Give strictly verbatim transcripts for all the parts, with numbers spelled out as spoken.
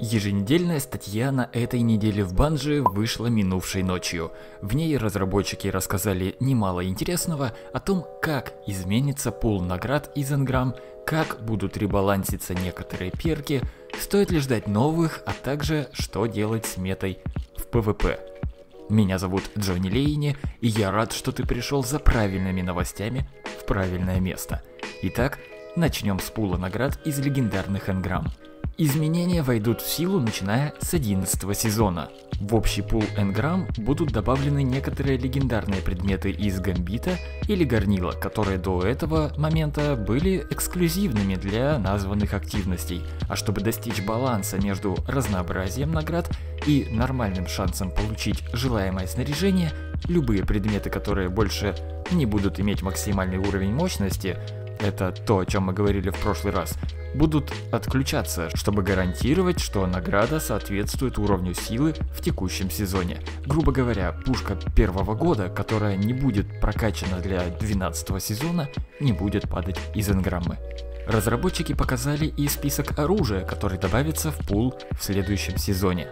Еженедельная статья на этой неделе в Bungie вышла минувшей ночью. В ней разработчики рассказали немало интересного о том, как изменится пул наград из энграмм, как будут ребаланситься некоторые перки, стоит ли ждать новых, а также что делать с метой в PvP. Меня зовут Джонни Лейни, и я рад, что ты пришел за правильными новостями в правильное место. Итак, начнем с пула наград из легендарных энграмм. Изменения войдут в силу начиная с одиннадцатого сезона. В общий пул энграмм будут добавлены некоторые легендарные предметы из Гамбита или Горнила, которые до этого момента были эксклюзивными для названных активностей. А чтобы достичь баланса между разнообразием наград и нормальным шансом получить желаемое снаряжение, любые предметы, которые больше не будут иметь максимальный уровень мощности, это то, о чем мы говорили в прошлый раз, будут отключаться, чтобы гарантировать, что награда соответствует уровню силы в текущем сезоне. Грубо говоря, пушка первого года, которая не будет прокачана для двенадцатого сезона, не будет падать из энграммы. Разработчики показали и список оружия, который добавится в пул в следующем сезоне.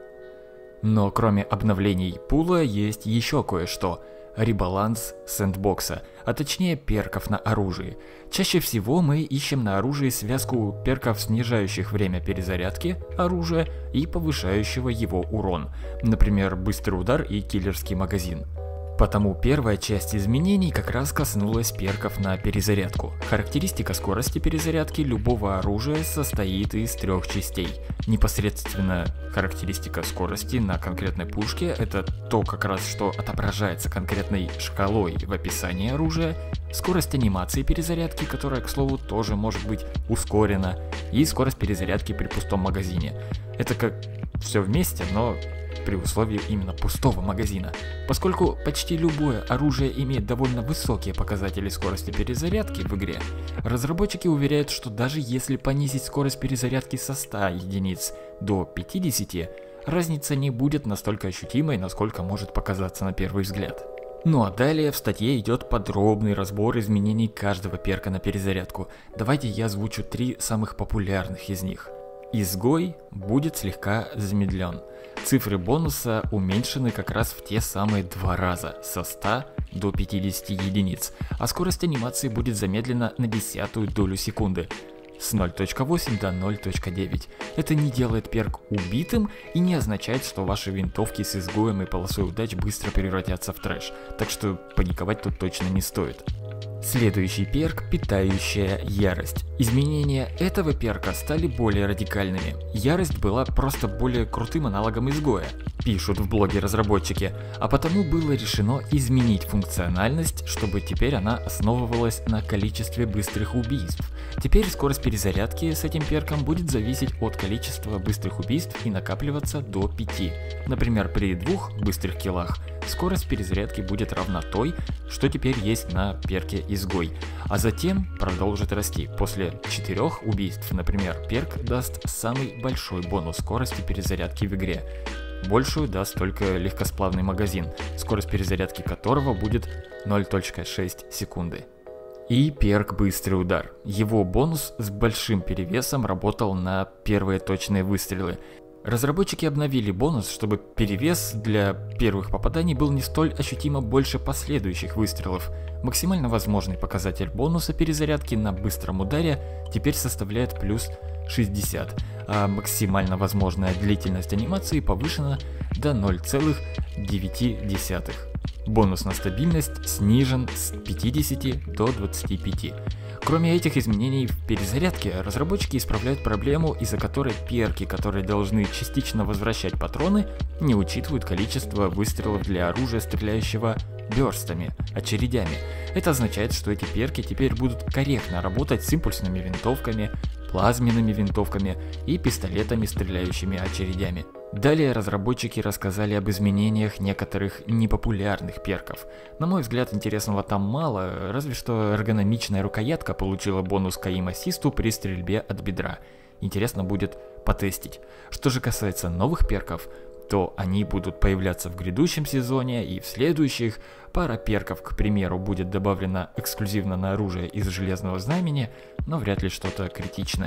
Но кроме обновлений пула есть еще кое-что. Ребаланс сэндбокса, а точнее перков на оружии. Чаще всего мы ищем на оружии связку перков, снижающих время перезарядки оружия и повышающего его урон, например, быстрый удар и киллерский магазин. Потому первая часть изменений как раз коснулась перков на перезарядку. Характеристика скорости перезарядки любого оружия состоит из трех частей. Непосредственно характеристика скорости на конкретной пушке — это то как раз, что отображается конкретной шкалой в описании оружия, скорость анимации перезарядки, которая, к слову, тоже может быть ускорена, и скорость перезарядки при пустом магазине. Это как все вместе, но при условии именно пустого магазина. Поскольку почти любое оружие имеет довольно высокие показатели скорости перезарядки в игре, разработчики уверяют, что даже если понизить скорость перезарядки со ста единиц до пятидесяти, разница не будет настолько ощутимой, насколько может показаться на первый взгляд. Ну а далее в статье идет подробный разбор изменений каждого перка на перезарядку. Давайте я озвучу три самых популярных из них. Изгой будет слегка замедлен. Цифры бонуса уменьшены как раз в те самые два раза, со ста до пятидесяти единиц, а скорость анимации будет замедлена на десятую долю секунды, с ноль точка восемь до ноль точка девять. Это не делает перк убитым и не означает, что ваши винтовки с изгоем и полосой удач быстро превратятся в трэш, так что паниковать тут точно не стоит. Следующий перк — питающая ярость. Изменения этого перка стали более радикальными. Ярость была просто более крутым аналогом изгоя, пишут в блоге разработчики, а потому было решено изменить функциональность, чтобы теперь она основывалась на количестве быстрых убийств. Теперь скорость перезарядки с этим перком будет зависеть от количества быстрых убийств и накапливаться до пяти. Например, при двух быстрых киллах скорость перезарядки будет равна той, что теперь есть на перке изгой, а затем продолжит расти. После четырех убийств, например, перк даст самый большой бонус скорости перезарядки в игре. Большую даст только легкосплавный магазин, скорость перезарядки которого будет ноль точка шесть секунды. И перк быстрый удар. Его бонус с большим перевесом работал на первые точные выстрелы. Разработчики обновили бонус, чтобы перевес для первых попаданий был не столь ощутимо больше последующих выстрелов. Максимально возможный показатель бонуса перезарядки на быстром ударе теперь составляет плюс шестьдесят, а максимально возможная длительность анимации повышена до ноль целых девять десятых. Бонус на стабильность снижен с пятидесяти до двадцати пяти. Кроме этих изменений в перезарядке, разработчики исправляют проблему, из-за которой перки, которые должны частично возвращать патроны, не учитывают количество выстрелов для оружия, стреляющего бёрстами, очередями. Это означает, что эти перки теперь будут корректно работать с импульсными винтовками, плазменными винтовками и пистолетами, стреляющими очередями. Далее разработчики рассказали об изменениях некоторых непопулярных перков. На мой взгляд, интересного там мало, разве что эргономичная рукоятка получила бонус к аим-ассисту при стрельбе от бедра. Интересно будет потестить. Что же касается новых перков, то они будут появляться в грядущем сезоне и в следующих. Пара перков, к примеру, будет добавлена эксклюзивно на оружие из Железного Знамени, но вряд ли что-то критичное.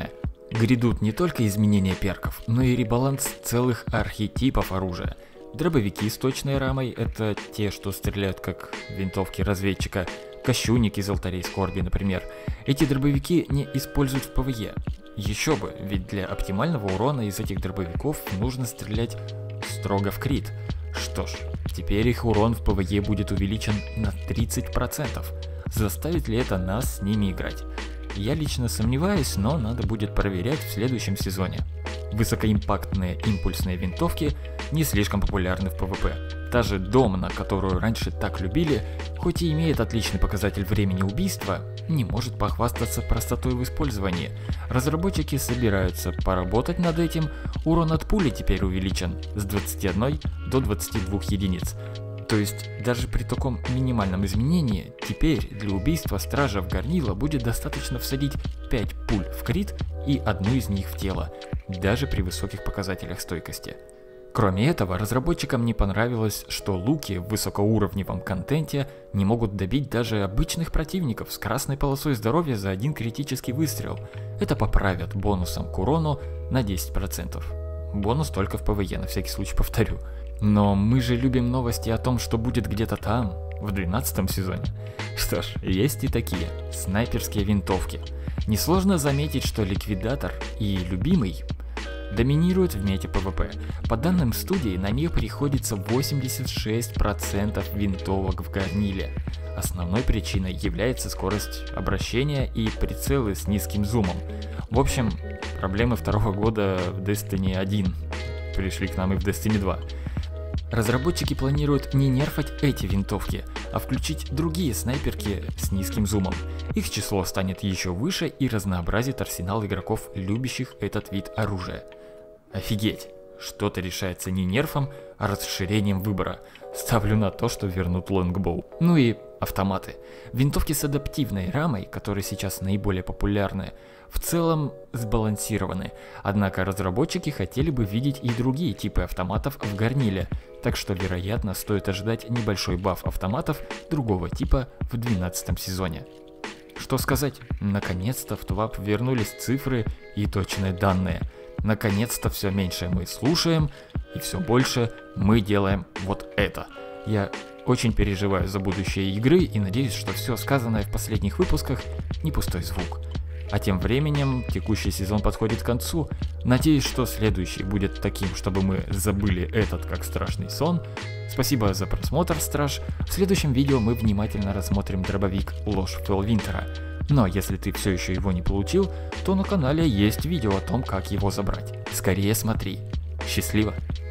Грядут не только изменения перков, но и ребаланс целых архетипов оружия. Дробовики с точной рамой — это те, что стреляют как винтовки разведчика, кощунник из алтарей скорби, например. Эти дробовики не используют в ПВЕ. Еще бы, ведь для оптимального урона из этих дробовиков нужно стрелять строго в крит. Что ж, теперь их урон в ПВЕ будет увеличен на тридцать процентов. Заставит ли это нас с ними играть? Я лично сомневаюсь, но надо будет проверять в следующем сезоне. Высокоимпактные импульсные винтовки не слишком популярны в ПВП. Та же Домна, которую раньше так любили, хоть и имеет отличный показатель времени убийства, не может похвастаться простотой в использовании. Разработчики собираются поработать над этим, урон от пули теперь увеличен с двадцати одной до двадцати двух единиц. То есть даже при таком минимальном изменении, теперь для убийства стража в горнило будет достаточно всадить пять пуль в крит и одну из них в тело, даже при высоких показателях стойкости. Кроме этого, разработчикам не понравилось, что луки в высокоуровневом контенте не могут добить даже обычных противников с красной полосой здоровья за один критический выстрел. Это поправят бонусом к урону на десять процентов. Бонус только в ПВЕ, на всякий случай повторю. Но мы же любим новости о том, что будет где-то там, в двенадцатом сезоне. Что ж, есть и такие, снайперские винтовки. Несложно заметить, что ликвидатор и любимый доминируют в мете ПВП. По данным студии, на нее приходится восемьдесят шесть процентов винтовок в горниле. Основной причиной является скорость обращения и прицелы с низким зумом. В общем, проблемы второго года в Destiny один пришли к нам и в Destiny два. Разработчики планируют не нерфать эти винтовки, а включить другие снайперки с низким зумом. Их число станет еще выше и разнообразит арсенал игроков, любящих этот вид оружия. Офигеть! Что-то решается не нерфом, а расширением выбора. Ставлю на то, что вернут лонгбоу. Ну и автоматы. Винтовки с адаптивной рамой, которые сейчас наиболее популярны, в целом сбалансированы. Однако разработчики хотели бы видеть и другие типы автоматов в горниле, так что, вероятно, стоит ожидать небольшой баф автоматов другого типа в двенадцатом сезоне. Что сказать? Наконец-то в твап вернулись цифры и точные данные. Наконец-то все меньше мы слушаем, и все больше мы делаем вот это. Я очень переживаю за будущее игры и надеюсь, что все сказанное в последних выпусках не пустой звук. А тем временем текущий сезон подходит к концу. Надеюсь, что следующий будет таким, чтобы мы забыли этот как страшный сон. Спасибо за просмотр, Страж. В следующем видео мы внимательно рассмотрим дробовик Ложь Фелвинтера. Но если ты все еще его не получил, то на канале есть видео о том, как его забрать. Скорее смотри. Счастливо!